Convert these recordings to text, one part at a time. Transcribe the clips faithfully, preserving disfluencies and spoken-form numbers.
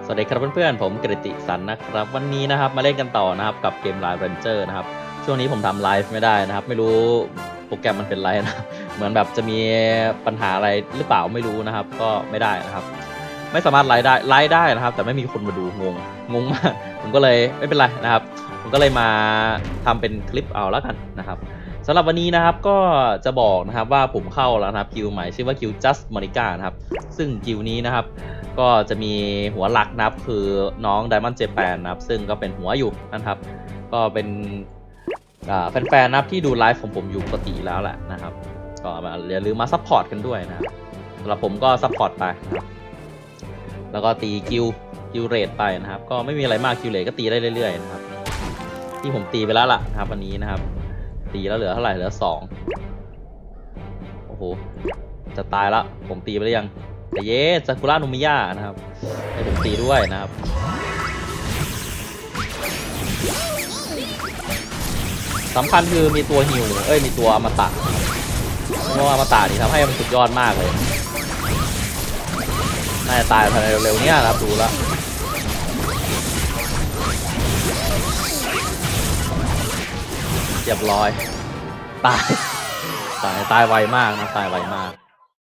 วัสดีครับเพื่อนๆผมกฤติสันนะครับวันนี้นะครับมาเล่นกันต่อนะครับกับเกม Live Ranger นะครับช่วงนี้ผมทำไลฟ์ไม่ได้นะครับไม่รู้โปรแกรมมันเป็นไรนะเหมือนแบบจะมีปัญหาอะไรหรือเปล่าไม่รู้นะครับก็ไม่ได้นะครับไม่สามารถไลฟ์ได้ไลฟ์ได้นะครับแต่ไม่มีคนมาดูงงงงมากผมก็เลยไม่เป็นไรนะครับผมก็เลยมาทำเป็นคลิปเอาแล้วกันนะครับสำหรับวันนี้นะครับก็จะบอกนะครับว่าผมเข้าแล้วนะครับคิวใหม่ชื่อว่าคิว Just Monica นะครับซึ่งคิวนี้นะครับก็จะมีหัวหลักนะครับคือน้อง Diamond Japan นะครับซึ่งก็เป็นหัวอยู่นะครับก็เป็นแฟนๆนะครับที่ดูไลฟ์ของผมอยู่ปกติแล้วแหละนะครับก็อย่าลืมมาซัพพอร์ตกันด้วยนะครับสำหรับผมก็ซัพพอร์ตไปนะครับแล้วก็ตีคิวคิวเรทไปนะครับก็ไม่มีอะไรมากคิวเรทก็ตีได้เรื่อยๆนะครับที่ผมตีไปแล้วล่ะนะครับวันนี้นะครับตีแล้วเหลือเท่าไหร่เหลือสองโอ้โหจะตายละผมตีไปได้ยังแต่เยสซากุระโนมิยะนะครับให้ผมตีด้วยนะครับสำคัญคือมีตัวฮิวเอ้ยมีตัวอมตะเพราะว่าอมตะนี่ทำให้มันสุดยอดมากเลยน่าจะตายภายในเร็วๆเนี้ยนะครับดูแล้วเรียบร้อยตายตายตายไวมากนะตายไวมาก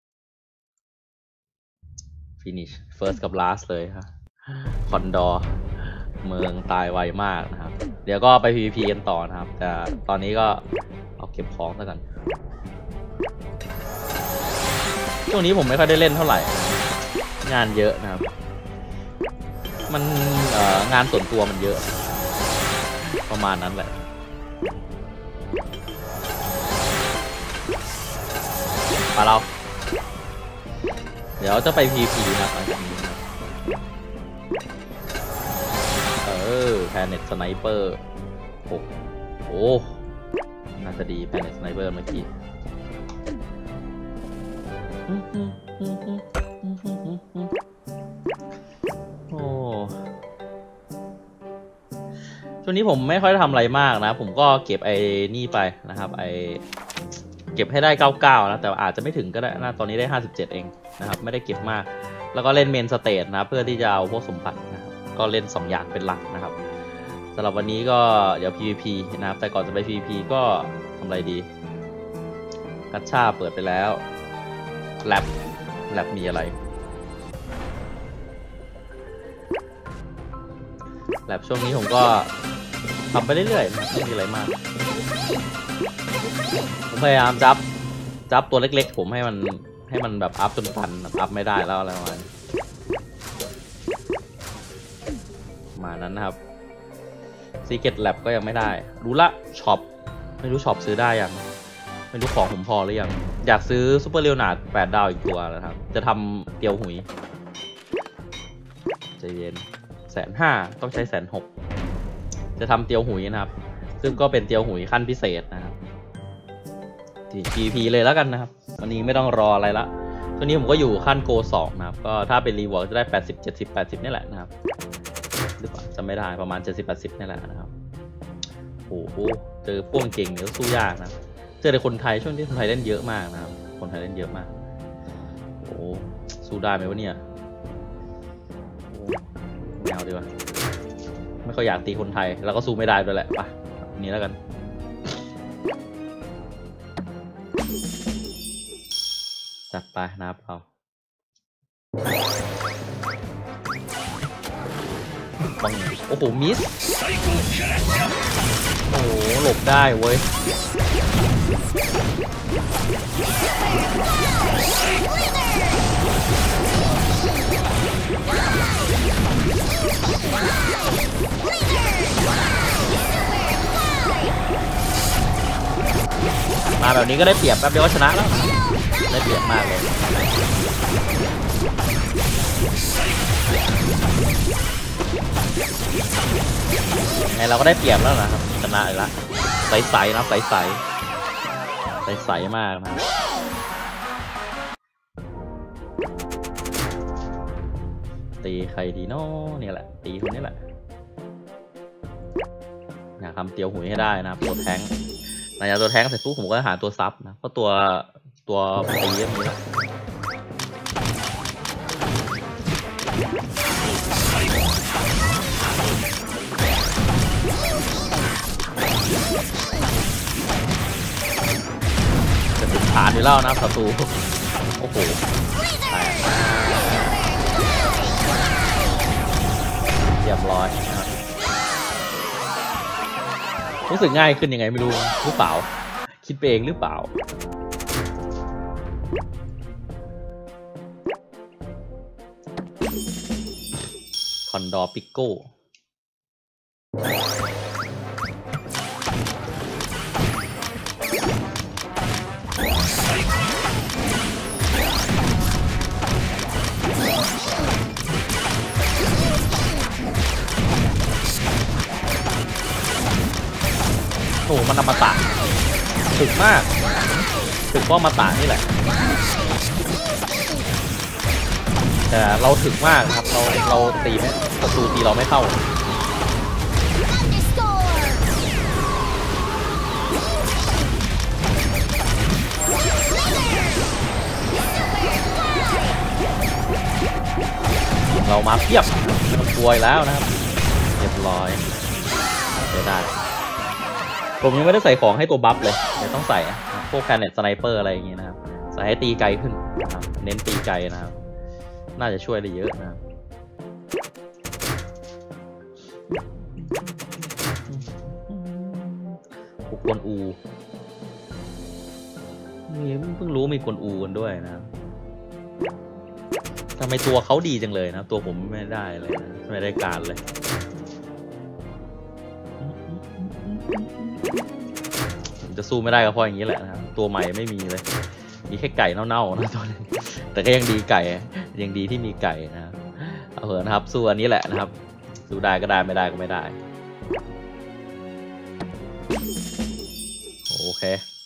finish first กับ last เลยครับคอนดอร์เมืองตายไวมากนะครับเดี๋ยวก็ไป พี วี พี กันต่อนะครับแต่ตอนนี้ก็เอาเก็บของซะกันช่วงนี้ผมไม่ค่อยได้เล่นเท่าไหร่งานเยอะนะครับมันเอ่องานส่วนตัวมันเยอะประมาณนั้นแหละมาเราเดี๋ยวจะไป พี วี พี นะหลังจากนี้เออแพนเน็ตสไนเปอร์โอ้โหน่าจะดีแพนเน็ตสไนเปอร์เมื่อกี้โอ้ช่วงนี้ผมไม่ค่อยทำอะไรมากนะผมก็เก็บไอ้นี่ไปนะครับไอเก็บให้ได้เก้าสิบเก้านะแต่อาจจะไม่ถึงก็ได้นะตอนนี้ได้ห้าสิบเจ็ดเองนะครับไม่ได้เก็บมากแล้วก็เล่นเมนสเตจนะเพื่อที่จะเอาพวกสมบัตินะครับก็เล่นสองอย่างเป็นหลักนะครับสำหรับวันนี้ก็เดี๋ยว พี วี พี นะครับแต่ก่อนจะไป พี วี พี ก็ทำอะไรดีกัชชาเปิดไปแล้วแลบแลบมีอะไรแลบช่วงนี้ผมก็ทำไปเรื่อยๆไม่มีอะไรมากผมพยายามจับจับตัวเล็กๆผมให้มันให้มันแบบอัพจนตันอัพไม่ได้แล้วอะไรประมาณมานั้นนะครับ Secret Lab ก็ยังไม่ได้รู้ละช็อปไม่รู้ช็อปซื้อได้ยังไม่รู้ของผมพอหรือยังอยากซื้อซูเปอร์เรียวนาร์ดแปดดาวอีกตัวนะครับจะทำเตียวหุยใจเย็นแสนห้าต้องใช้แสนหกจะทำเตียวหุยนะครับซึ่งก็เป็นเตียวหุยขั้นพิเศษนะครับที่ พี วี พี เลยแล้วกันนะครับวันนี้ไม่ต้องรออะไรละตัวนี้ผมก็อยู่ขั้นโกสองนะครับก็ถ้าเป็นรีวอร์ดจะได้แปดสิบ เจ็ดสิบ แปดสิบนี่แหละนะครับหรือเปล่าจะไม่ได้ประมาณเจ็ดสิบ แปดสิบนี่แหละนะครับโอ้โหเจอพวกเก่งเดี๋ยวสู้ยากนะเจอแต่คนไทยช่วงที่คนไทยเล่นเยอะมากนะครับคนไทยเล่นเยอะมากโอ้สู้ได้ไหมวะเนี่ยไม่เอาดีกว่าไม่ค่อยอยากตีคนไทยแล้วก็สู้ไม่ได้ด้วยแหละไปนี้แล้วกันจัดไปนะครับเราบังโอ้โหมิสโอ้โหหลบได้เว้ยมาแบบนี้ก็ได้เปรียบแป๊บเดียวก็ชนะแล้วได้เปรียบมากเลยไงเราก็ได้เปรียบแล้วนะครับชนะอีกแล้วใสๆนะใสๆใสๆมากนะตีใครดีเนาะเนี่ยแหละตีคนนี้แหละอยากทำเตียวหุยให้ได้นะครับตัวแทงหลังจากตัวแทงเสร็จปุ๊บผมก็หาตัวซับนะเพราะตัวตัวตีอย่างนี้นะจะถึงฐานอยู่แล้วนะศัตรูโอ้โหแตกเรียบร้อยนะครับรู้สึกง่ายขึ้นยังไงไม่รู้หรือเปล่าคิดไปเองหรือเปล่าคอนดอร์ปิโก้โอ้มันอมตะถึกมากถึกเพราะอมตะนี่แหละแต่เราถึกมากครับเราเราตีไม่ศัตรูตีเราไม่เข้าเรามาเพียบไม่ต้องกลัวแล้วนะครับเรียบร้อยได้ได้ผมยังไม่ได้ใส่ของให้ตัวบัฟเลยเดี๋ยวต้องใส่พวกแพนเน็ตสไนเปอร์อะไรอย่างเงี้ยนะครับใส่ให้ตีไกลขึ้นนะครับเน้นตีไกลนะครับน่าจะช่วยได้เยอะนะครับพวกกวนอูนี่เพิ่งรู้มีกวนอูกันด้วยนะครับทำไมตัวเขาดีจังเลยนะตัวผมไม่ได้เลยนะไม่ได้การเลยจะสู้ไม่ได้ก็เพราะอย่างนี้แหละนะครับตัวใหม่ไม่มีเลยมีแค่ไก่เน่าๆนะตัวนี้แต่ก็ยังดีไก่ยังดีที่มีไก่นะครับเอาเถอะนะครับสู้อันนี้แหละนะครับสู้ได้ก็ได้ไม่ได้ก็ไม่ได้โอเค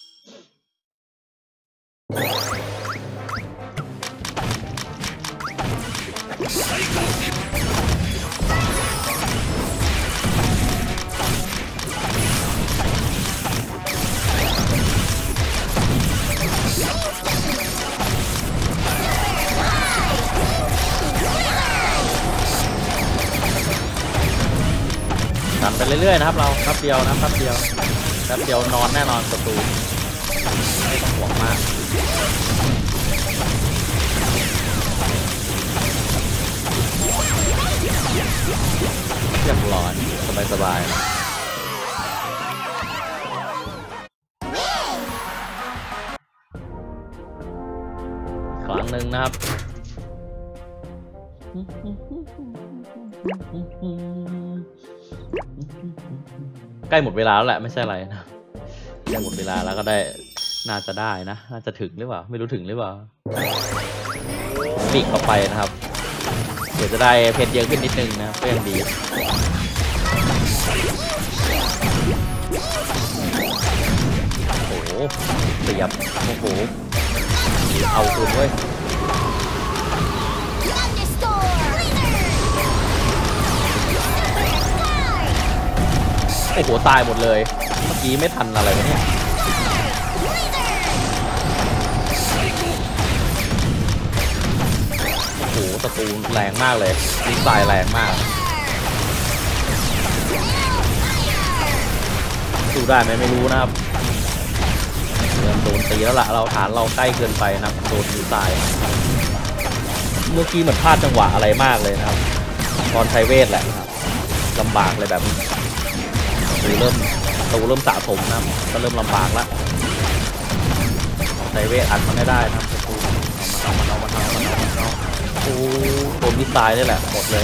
ดันไปเรื่อยๆนะครับเราแป๊บเดียวนะแป๊บเดียวแป๊บเดียวนอนแน่นอนศัตรูไม่ต้องห่วงมากเรียบร้อยสบายๆครั้งหนึ่งนะครับใกล้หมดเวลาแล้วแหละไม่ใช่อะไรนะใกล้หมดเวลาแล้วก็ได้น่าจะได้นะน่าจะถึงหรือเปล่าไม่รู้ถึงหรือเปล่าปีกเข้าไปนะครับเดี๋ยวจะได้เพชรเยอะขึ้นนิดนึงนะก็ยังดีโอ้โหเสียบโอ้โหเอาคืนเว้ยโอ้โหตายหมดเลยเมื่อกี้ไม่ทันอะไรวะเนี่ยโอ้โหศัตรูแรงมากเลยดีไซน์แรงมากสู้ได้ไหมไม่รู้นะครับเริ่มโดนตีแล้วล่ะเราฐานเราใกล้เกินไปนะครับโดนดีไซน์เมื่อกี้เหมือนพลาดจังหวะอะไรมากเลยนะครับตอนใช้เวทแหละครับลำบากเลยแบบนี้ตูเริ่มตูเริ่มสะสมนะก็เริ่มลำบากแล้วใช้เวทอัดมันไม่ได้นะตูเอามาเอามาเอามาเอามาเอาโอ้โดนมิสไซล์นี่แหละหมดเลย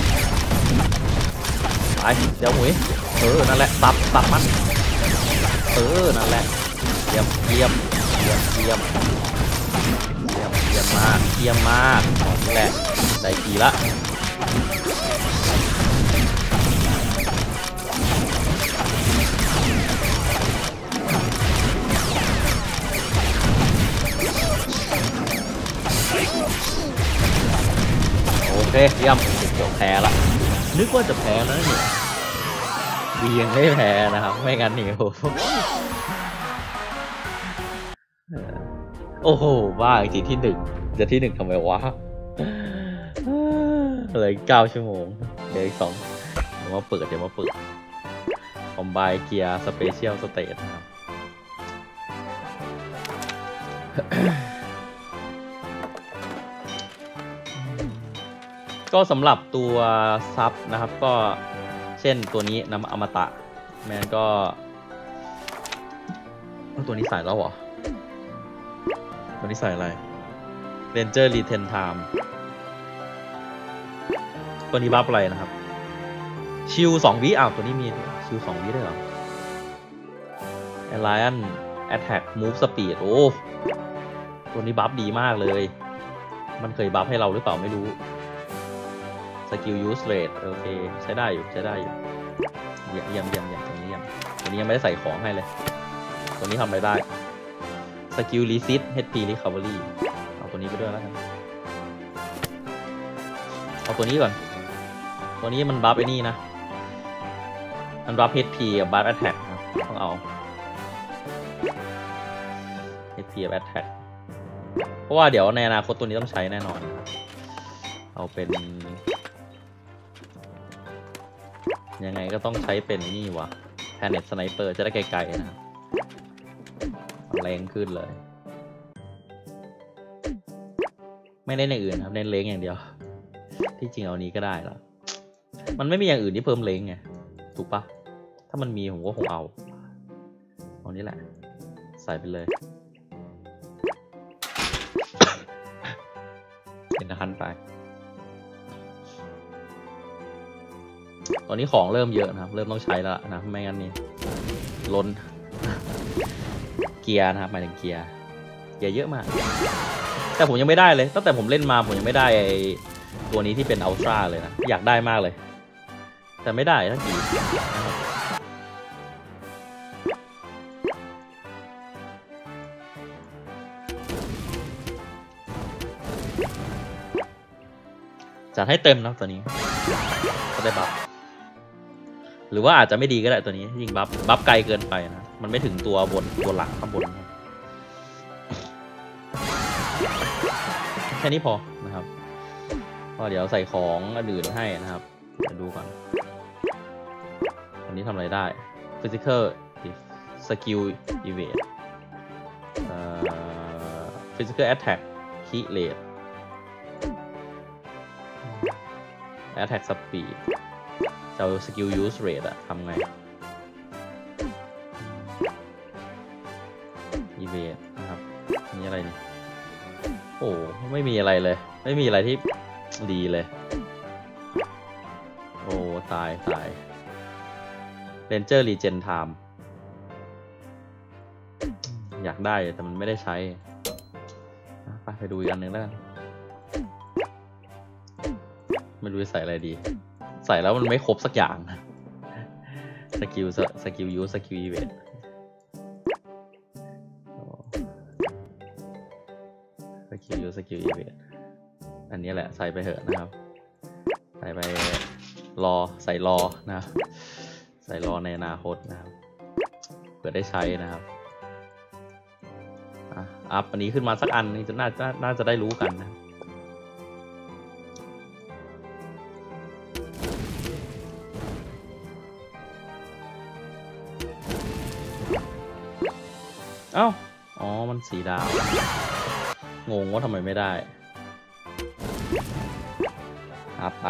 ไปเดี๋ยวหมุยเออนั่นแหละตับตับมันเออนั่นแหละเยี่ยมเยี่ยมเยี่ยมเยี่ยมเยี่ยมเยี่ยมมากเยี่ยมมากนี่แหละได้กี่ละโอเคเยี่ยมจบแพ้ละนึกว่าจะแพ้แล้วเนี่ยดียังไม่แพ้นะครับไม่งั้นนี่โอ้โหโอ้โหว่าจริงที่หนึ่งจะที่หนึ่งทำไมวะเลยเก้าชั่วโมงเดี๋ยวอีกสองเดี๋ยวมาเปิดเดี๋ยวมาเปิดคอมไบเกียร์สเปเชียลสเตทนะครับก็สำหรับตัวซับนะครับก็เช่นตัวนี้นำอมตะแมนก็ตัวนี้ใส่แล้วเหรอตัวนี้ใส่อะไร Ranger Retain Time ตัวนี้บัฟอะไรนะครับชิลสองวิอ้าวตัวนี้มีชิลสองวิได้เหรอ Alliance Attack Move Speed โอ้ตัวนี้บัฟดีมากเลยมันเคยบัฟให้เราหรือเปล่าไม่รู้สกิล use rate โอเคใช้ได้อยู่ใช้ได้อยู่เยี่ยมเยี่ยมเยี่ยมตรงนี้เยี่ยมตัวนี้ยังไม่ได้ใส่ของให้เลยตัวนี้ทำอะไรได้สกิล resist เอช พี recovery เอาตัวนี้ไปด้วยแล้วกันเอาตัวนี้ก่อนตัวนี้มันบัฟไอ้นี่นะมันบัฟ เอช พี กับบัฟ attack นะต้องเอา เอช พี กับ attack เพราะว่าเดี๋ยวในอนาคตตัวนี้ต้องใช้แน่นอนเอาเป็นยังไงก็ต้องใช้เป็นนี่วะ Planet Sniper จะได้ไกลๆนะแรงขึ้นเลยไม่ได้ในอื่นครับเน้นเล้งอย่างเดียวที่จริงเอานี้ก็ได้แล้วมันไม่มีอย่างอื่นที่เพิ่มเล้งไงถูกปะถ้ามันมีผมก็คงเอาเอานี้แหละใส่ไปเลยเป็นทันไปตอนนี้ของเริ่มเยอะนะครับเริ่มต้องใช้แล้วนะไม่งั้นนี่ล้นเกียร์นะครับหมายถึงเกียร์เกียร์เยอะมากแต่ผมยังไม่ได้เลยตั้งแต่ผมเล่นมาผมยังไม่ได้ไอ้ตัวนี้ที่เป็นอัลตร้าเลยนะอยากได้มากเลยแต่ไม่ได้ทั้งทีนะครับจัดให้เต็มนะตัวนี้ก็ได้บัฟหรือว่าอาจจะไม่ดีก็ได้ตัวนี้ยิงบัฟบัฟไกลเกินไปนะมันไม่ถึงตัวบนตัวหลักข้างบนแค่นี้พอนะครับก็เดี๋ยวใส่ของอื่นให้นะครับเดี๋ยวดูก่อนอันนี้ทำอะไรได้ physical skill evade physical attack key rate attack speed จะเอา skill use rate อะทำไง evade นะครับนี่อะไรนี่โอ้ไม่มีอะไรเลยไม่มีอะไรที่ดีเลยโอ้ตายตาย Ranger Retain Time อยากได้แต่มันไม่ได้ใช้ไปไปดูอีกอันหนึ่งแล้วกันไม่รู้จะใส่อะไรดีใส่แล้วมันไม่ครบสักอย่างสกิลสกิลยูสกิลอีเวนต์สกิลยูสกิลอีเวนต์อันนี้แหละใส่ไปเถอะนะครับใส่ไปรอใส่รอนะใส่รอในอนาคตนะครับเผื่อได้ใช้นะครับอัพอันนี้ขึ้นมาสักอันนึงจะน่าจะน่าจะได้รู้กันนะเอ้าอ๋อมันสีดาวงงว่าทำไมไม่ได้อัพไป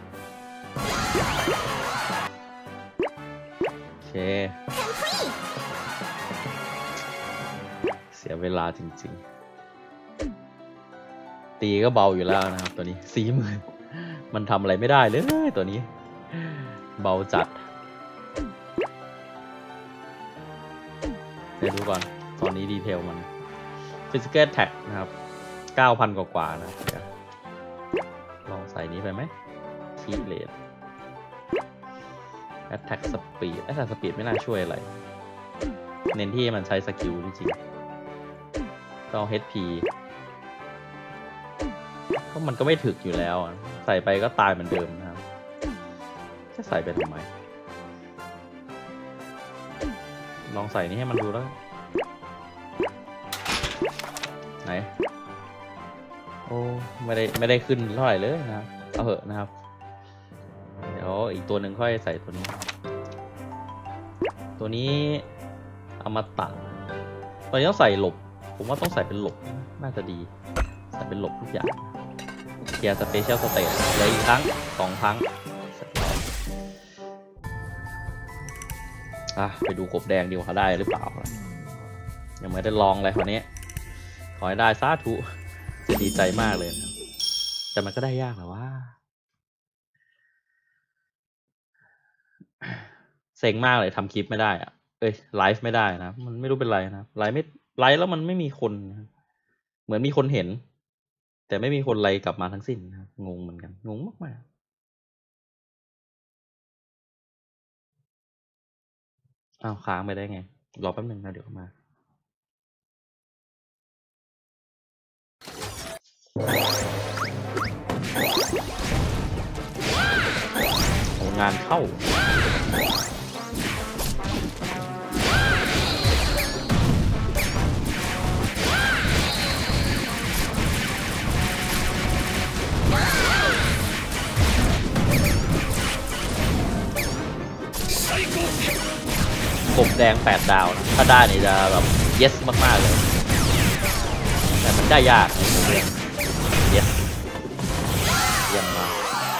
โอเคเสียเวลาจริงๆตีก็เบาอยู่แล้วนะครับตัวนี้สี่หมื่นมันทำอะไรไม่ได้เลยตัวนี้เบาจัดเดี๋ยวดูก่อนตอนนี้ดีเทลมัน Physical Attack นะครับ เก้าพัน กว่าๆนะลองใส่นี้ไปไหม Key Rate Attack Speed Attack Speed ไม่น่าช่วยอะไรเน้นที่มันใช้สกิลจริงๆต้อง เอช พี เพราะมันก็ไม่ถึกอยู่แล้วใส่ไปก็ตายเหมือนเดิมนะครับจะใส่ไปทำไมลองใส่นี้ให้มันดูแล้วไหนโอ้ไม่ได้ไม่ได้ขึ้นเท่าไหร่เลยนะเอาเหอะนะครับเดี๋ยวอีกตัวหนึ่งค่อยใส่ตัวนี้ตัวนี้เอามาตัดตอนนี้ต้องใส่หลบผมว่าต้องใส่เป็นหลบน่าจะดีใส่เป็นหลบทุกอย่างเกียร์สเปเชียลสเตจเลยอีกครั้งสองครั้งอ่ะไปดูกบแดงดีกว่าเขาได้หรือเปล่ายังไม่ได้ลองเลยคนนี้ขอให้ได้สาธุจะดีใจมากเลยนะแต่มันก็ได้ยากแหละว่าเซ็งมากเลยทำคลิปไม่ได้อะเอ้ยไลฟ์ไม่ได้นะมันไม่รู้เป็นไรนะไลฟ์ไม่ไลฟ์แล้วมันไม่มีคนเหมือนมีคนเห็นแต่ไม่มีคนไลค์กลับมาทั้งสิ้นนะงงเหมือนกันงงมากๆอ้าวค้างไปได้ไงรอแป๊บนึงนะเดี๋ยวมาโอ้งานเข้ากบแดงแปดดาวนะถ้าได้นี่จะแบบ yes มากๆเลยแต่มันได้ยากกบแดง yes เยี่ยมมาก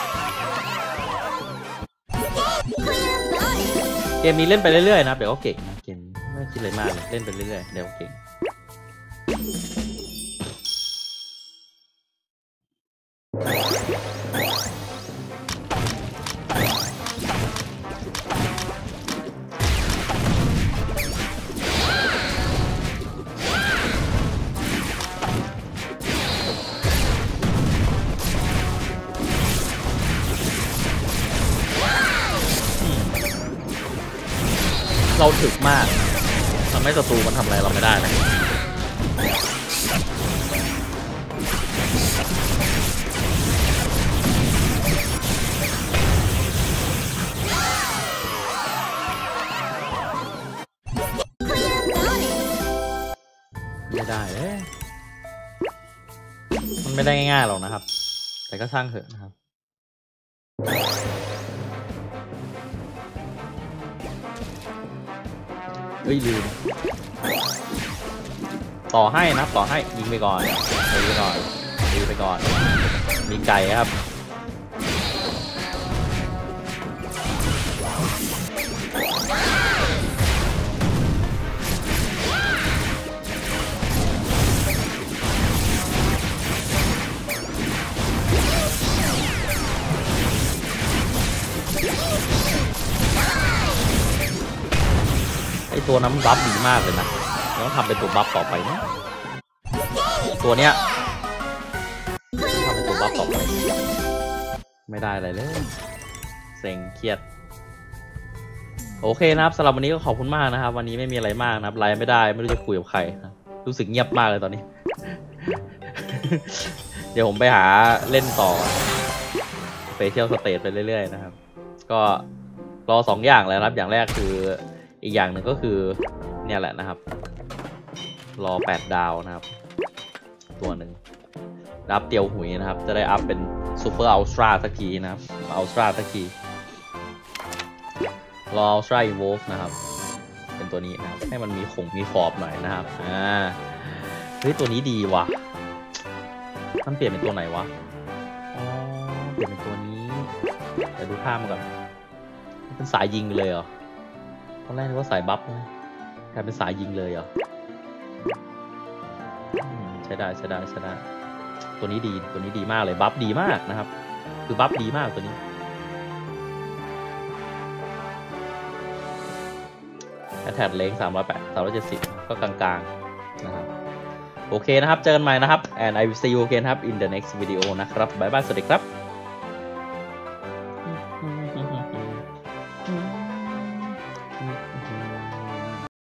เกมนี้เล่นไปเรื่อยๆนะเดี๋ยวก็เก่งนะเกมไม่คิดอะไรมากเลยเล่นไปเรื่อยๆเดี๋ยวก็เก่งเราถึกมากทำให้ศัตรูมันทำอะไรเราไม่ได้นะไม่ได้เลยมันไม่ได้ง่ายๆหรอกนะครับแต่ก็ช่างเถอะนะครับเฮ้ยลืมต่อให้นะต่อให้ยิงไปก่อนยิงไปก่อนยิงไปก่อนมีไก่ครับไอตัวน้ำบัฟดีมากเลยนะต้องทำเป็นตัวบัฟต่อไปนะตัวเนี้ยทำเป็นตัวบัฟต่อไปไม่ได้อะไรเลยเซ็งเครียดโอเคนะครับสำหรับวันนี้ก็ขอบคุณมากนะครับวันนี้ไม่มีอะไรมากนะครับไลฟ์ไม่ได้ไม่รู้จะคุยกับใครนะรู้สึกเงียบมากเลยตอนนี้ เดี๋ยวผมไปหาเล่นต่อสเปเชียลสเตจไปเรื่อยๆนะครับก็รอสองอย่างแล้วครับอย่างแรกคืออีกอย่างหนึ่งก็คือเนี่ยแหละนะครับรอแปดดาวนะครับตัวหนึ่งอัพเตียวหุยนะครับจะได้อัพเป็นซูเปอร์อัลตร้าสักทีนะครับอัลตร้าสักทีรออัลตร้าอีโวฟนะครับเป็นตัวนี้นะครับให้มันมีขงมีขอบหน่อยนะครับอ่าเฮ้ยตัวนี้ดีว่ะมันเปลี่ยนเป็นตัวไหนวะอ๋อเปลี่ยนเป็นตัวนี้แต่ดูท่ามันก่อนเป็นสายยิงเลยเหรอตอนแรกนึกว่าสายบัฟนะกลายเป็นสายยิงเลยเหรอใช้ได้ใช้ได้ใช้ได้ตัวนี้ดีตัวนี้ดีมากเลยบัฟดีมากนะครับคือบัฟดีมากตัวนี้แอทแทกเล้งสามร้อยแปดสามร้อยเจ็ดสิบก็กลางๆนะครับโอเคนะครับเจอกันใหม่นะครับ and I will see you again ครับ in the next video นะครับบ๊ายบายสวัสดีครับ